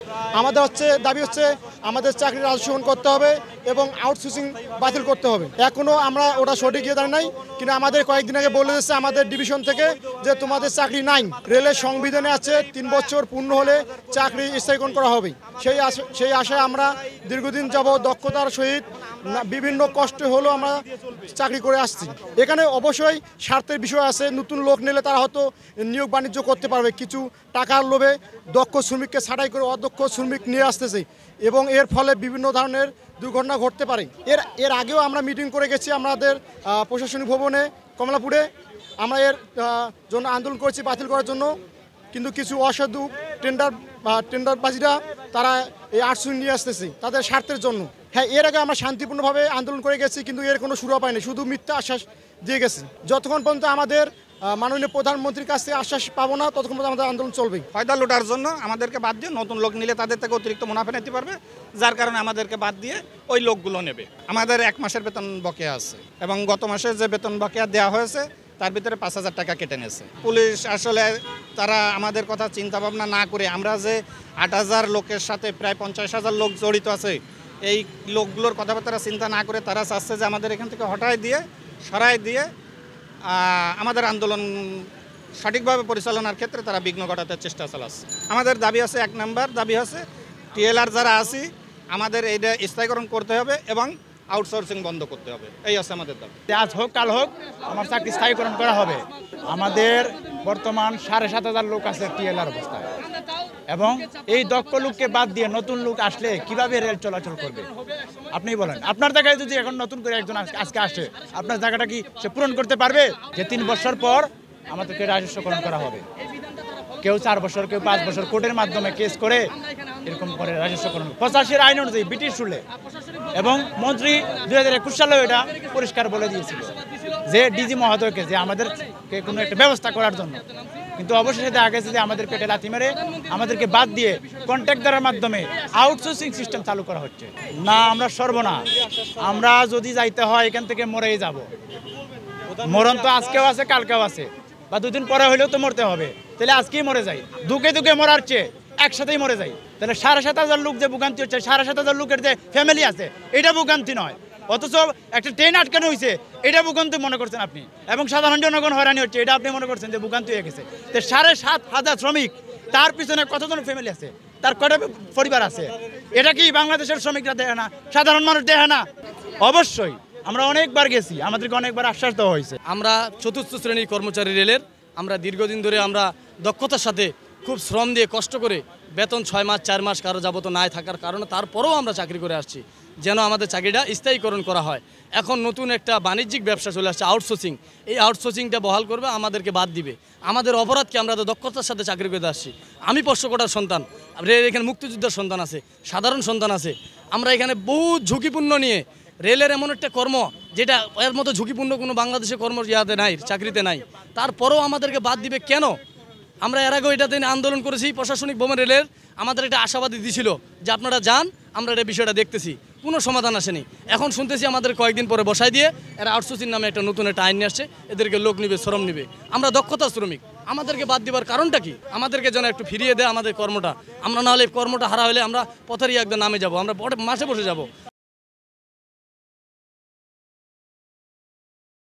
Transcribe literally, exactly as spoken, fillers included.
আমাদের হচ্ছে দাবি হচ্ছে আমাদের চাকরি রাজস্বীকরণ করতে হবে এবং আউটসোর্সিং বাতিল করতে হবে। এখনও আমরা ওটা সঠিক ইয়ে জানি নাই, কিন্তু আমাদের কয়েকদিন আগে বলে দিচ্ছে আমাদের ডিভিশন থেকে যে তোমাদের চাকরি নাই। রেলের সংবিধানে আছে তিন বছর পূর্ণ হলে চাকরি স্থায়ীকরণ করা হবে। সেই আশা সেই আশায় আমরা দীর্ঘদিন যাব দক্ষতার সহিত বিভিন্ন কষ্ট হলেও আমরা চাকরি করে আসছি। এখানে অবশ্যই স্বার্থের বিষয় আছে। নতুন লোক নিলে তারা হয়তো নিয়োগ বাণিজ্য করতে পারবে, কিছু টাকার লোভে দক্ষ শ্রমিককে ছাঁটাই করে অদক্ষ শ্রমিক নিয়ে আসতেছে এবং এর ফলে বিভিন্ন ধরনের দুর্ঘটনা ঘটতে পারে। এর এর আগেও আমরা মিটিং করে গেছি আমাদের প্রশাসনিক ভবনে কমলাপুরে। আমরা এর জন্য আন্দোলন করেছি বাতিল করার জন্য, কিন্তু কিছু অসাধু টেন্ডার বা টেন্ডারবাজিরা তারা এই আটশো নিয়ে আসতেছে তাদের স্বার্থের জন্য। হ্যাঁ, এর আগে আমরা শান্তিপূর্ণভাবে আন্দোলন করে গেছি, কিন্তু এর কোনো সুরা পাইনি, শুধু মিথ্যা আশ্বাস দিয়ে গেছে। যতক্ষণ পর্যন্ত আমাদের মাননীয় প্রধানমন্ত্রীর কাছ থেকে আশ্বাস পাবো না ততক্ষণ পর্যন্ত আমাদের আন্দোলন চলবে। ফায়দা লুটার জন্য আমাদেরকে বাদ দিয়ে নতুন লোক নিলে তাদের থেকে অতিরিক্ত মুনাফা নিতে পারবে, যার কারণে আমাদেরকে বাদ দিয়ে ওই লোকগুলো নেবে। আমাদের এক মাসের বেতন বকেয়া আছে এবং গত মাসে যে বেতন বকেয়া দেওয়া হয়েছে তার ভিতরে পাঁচ হাজার টাকা কেটে নিয়েছে পুলিশ। আসলে তারা আমাদের কথা চিন্তা ভাবনা না করে, আমরা যে আট হাজার লোকের সাথে প্রায় পঞ্চাশ হাজার লোক জড়িত আছে, এই লোকগুলোর কথাবার্তা চিন্তা না করে তারা চাচ্ছে যে আমাদের এখান থেকে হটাই দিয়ে সরাই দিয়ে আমাদের আন্দোলন সঠিকভাবে পরিচালনার ক্ষেত্রে তারা বিঘ্ন ঘটাতে চেষ্টা চালাচ্ছে। আমাদের দাবি আছে, এক নম্বর দাবি আছে টিএলআর যারা আছি আমাদের এইটা স্থায়ীকরণ করতে হবে এবং আউটসোর্সিং বন্ধ করতে হবে, এই আছে আমাদের দাবি। আজ হোক কাল হোক আমার চাকরি স্থায়ীকরণ করা হবে। আমাদের বর্তমান সাড়ে সাত হাজার লোক আছে টিএলআর অবস্থায় এবং এই দক্ষ লোককে বাদ দিয়ে নতুন লোক আসলে কিভাবে রেল চলাচল করবে আপনি বলেন। আপনার জায়গায় যদি এখন নতুন করে একজন আজকে আসে, আপনার জায়গাটা কি সে পূরণ করতে পারবে? যে তিন বছর পর আমাদেরকে রাজস্বকরণ করা হবে, কেউ চার বছর কেউ পাঁচ বছর কোর্টের মাধ্যমে কেস করে এরকম করে রাজস্বকরণ পঁচাশির আইন অনুযায়ী ব্রিটিশ রুলে। এবং মন্ত্রী দুই হাজার একুশ সালে এটা পরিষ্কার বলে দিয়েছিল যে ডিজি মহোদয়কে যে আমাদেরকে কোনো একটা ব্যবস্থা করার জন্য, কিন্তু অবশেষে দেখা গেছে যে আমাদের পেটে লাথি মেরে আমাদেরকে বাদ দিয়ে কন্ট্রাক্টরের মাধ্যমে আউটসোর্সিং সিস্টেম চালু করা হচ্ছে। না, আমরা সর্বনা, আমরা যদি যাইতে হয় এখান থেকে মরেই যাব। মরণ তো আজকেও আছে কালকেও আছে, বা দুদিন পরে হইলেও তো মরতে হবে, তাহলে আজকেই মরে যাই। দুকে দুকে মরার চেয়ে একসাথেই মরে যাই। তাহলে সাড়ে সাত হাজার লোক যে ভোগান্তি হচ্ছে, সাড়ে সাত হাজার লোকের যে ফ্যামিলি আছে এটা ভোগান্তি নয়, অথচ একটা ট্রেন আটকানো হয়েছে এটা ভোগান্তি মনে করছেন আপনি, এবং সাধারণ জনগণ হয়রানি হচ্ছে এটা আপনি মনে করছেন যে ভোগান্তি হয়ে গেছে। তো সাড়ে সাত হাজার শ্রমিক, তার পিছনে কতজন ফ্যামিলি আছে, তার কটা পরিবার আছে, এটা কি বাংলাদেশের শ্রমিকরা দেখে না, সাধারণ মানুষ দেখে না? অবশ্যই আমরা অনেকবার গেছি, আমাদেরকে অনেকবার আশ্বাস দেওয়া হয়েছে। আমরা চতুর্থ শ্রেণীর কর্মচারী রেলের, আমরা দীর্ঘদিন ধরে আমরা দক্ষতার সাথে খুব শ্রম দিয়ে কষ্ট করে বেতন ছয় মাস চার মাস কারো যাবত নাই থাকার কারণে তারপরেও আমরা চাকরি করে আসছি যেন আমাদের চাকরিটা স্থায়ীকরণ করা হয়। এখন নতুন একটা বাণিজ্যিক ব্যবসা চলে আসছে আউটসোর্সিং, এই আউটসোর্সিংটা বহাল করবে, আমাদেরকে বাদ দিবে। আমাদের অপরাধকে আমরা তো দক্ষতার সাথে চাকরি করে আসছি। আমি পশ্চকোটার সন্তান, রেল এখানে মুক্তিযোদ্ধার সন্তান আছে, সাধারণ সন্তান আছে। আমরা এখানে বহু ঝুঁকিপূর্ণ নিয়ে রেলের এমন একটা কর্ম যেটা এর মতো ঝুঁকিপূর্ণ কোনো বাংলাদেশে কর্ম ইয়াতে নাই, চাকরিতে নাই, তারপরেও আমাদেরকে বাদ দিবে কেন? আমরা এর আগেও এটাতে আন্দোলন করেছি, প্রশাসনিক ভবন রেলের আমাদের একটা আশাবাদী দিয়েছিল যে আপনারা যান, আমরা এটা বিষয়টা দেখতেছি, কোনো সমাধান আসেনি। এখন শুনতেছি আমাদের কয়েকদিন পরে বসাই দিয়ে এরা আউটসোর্সিং নামে একটা নতুন একটা আইন নিয়ে আসছে, এদেরকে লোক নিবে, শ্রম নিবে। আমরা দক্ষতা শ্রমিক, আমাদেরকে বাদ দেওয়ার কারণটা কি? আমাদেরকে যেন একটু ফিরিয়ে দেয় আমাদের কর্মটা, আমরা না হলে কর্মটা হারা হলে আমরা পথেরই একদম নামে যাব, আমরা মাসে বসে যাব।